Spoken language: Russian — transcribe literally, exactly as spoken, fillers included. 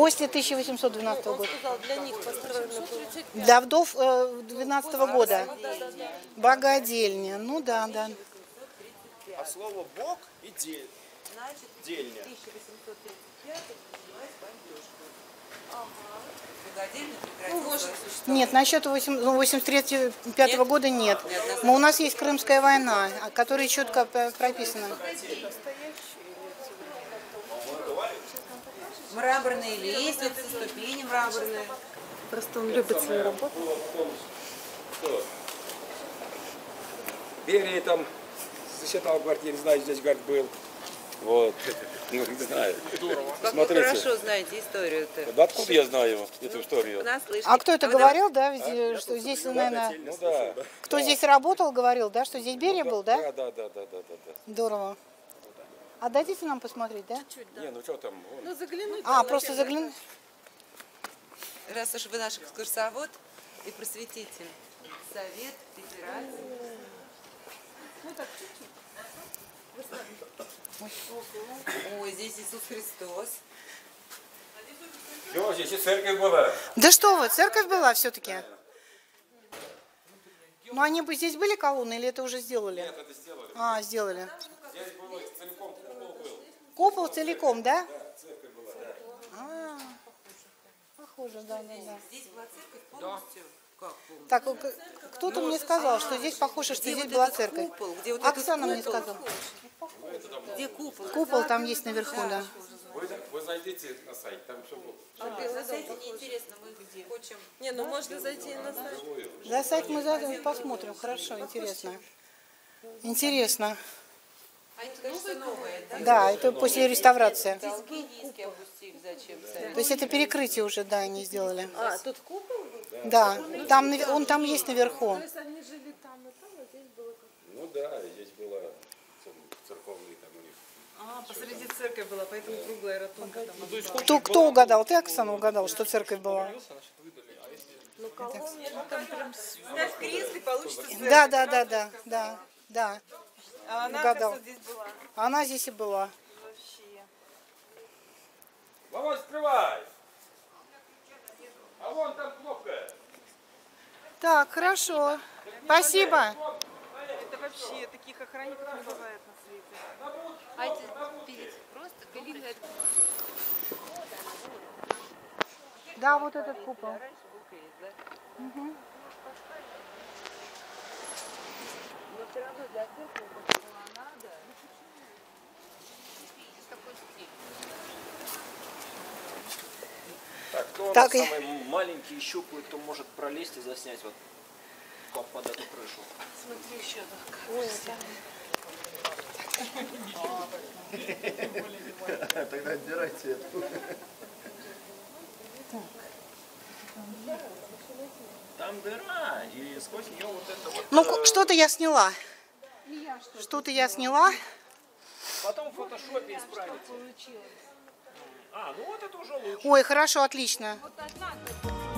После тысяча восемьсот двенадцатого года. Он сказал, для них построено. Для вдов э, двенадцатого года. Да, да, да. Богадельня. Ну да, да. От слова бог и дель. Значит, Дельня. тысяча восемьсот тридцать пятый началась бомбежка. Ага. Богадельня прекратила свое существование. Нет, насчет восемьдесят третьего года нет. Но у нас есть Крымская война, которая четко прописана. Мраморные лестницы, ступени мраморные. Просто он любит свою работу. Берия там засчитал квартиру, знаю, здесь, говорит, был. Вот. Ну, не знаю. Как Смотрите. вы хорошо знаете историю-то. Да откуда я знаю эту историю? Наслышке. А кто это Ну, говорил, да, ведь, что здесь, наверное, Ну да. кто здесь работал, говорил, да, что здесь Берия был, да? Да, да, да, да, да, да. Здорово. А дадите нам посмотреть, да? Не, ну что там? Вон. Ну, заглянуть. А, просто заглянуть. Раз уж вы наш экскурсовод и просветитель, Совет Федерации. Ой, здесь Иисус Христос. Все, здесь и церковь была. Да что вы, церковь была все-таки? Ну, они бы здесь были колонны или это уже сделали? Нет, это сделали. А, сделали. Здесь было целиком купол был. Купол целиком, да? Да, церковь была, да. А, похоже, да, да, да. Здесь была церковь полностью. Как полностью? Так, к- кто-то мне сказал, что здесь похоже, что Где здесь вот была этот церковь. купол? Где вот этот Оксана мне купол? сказала. Где купол? Купол там есть наверху, да. Вы, вы зайдите на сайт, там все было. На сайте неинтересно, мы где? Хочем. Не, ну можно зайти на сайт. За сайт мы за- посмотрим, хорошо, интересно. Интересно. А это, конечно, новое, да? Да, это после реставрации. Долги низкие опустили зачем-то. То есть это перекрытие уже, да, они сделали. А, тут купол был? Да, там, наве- он там есть наверху. То есть они жили там и там, а здесь было как... Ну да, здесь была церковный там у них. А, посреди церкви была, поэтому круглая ротонда там. Кто, кто угадал? Ты, Оксана, угадал, что церковь была? Ну, колонны, там прям... Ставь крест и получится церковь. Да, да, да, да, да, да. А она, Угадал. кажется, здесь была Она здесь и была. вообще. Володь, открывай! А вон там кнопка. Так, хорошо. Спасибо. Это вообще, таких охранников не бывает на свете. А это перед просто перед... Да, вот этот купол. Раньше был крест, да? Мгм. Но все равно для церкви это было надо. Такой стиль. Так, кто Так, у нас и- самый маленький, щуплый, кто может пролезть и заснять вот под- под эту крышу? Смотри, еще так. Тогда отбирайте эту. Там дыра, и сквозь нее вот это вот... Ну, э, ку- что-то я сняла. Что-то я сняла. Потом в фотошопе исправите. А, ну вот это уже лучше. Ой, хорошо, отлично. Вот одна.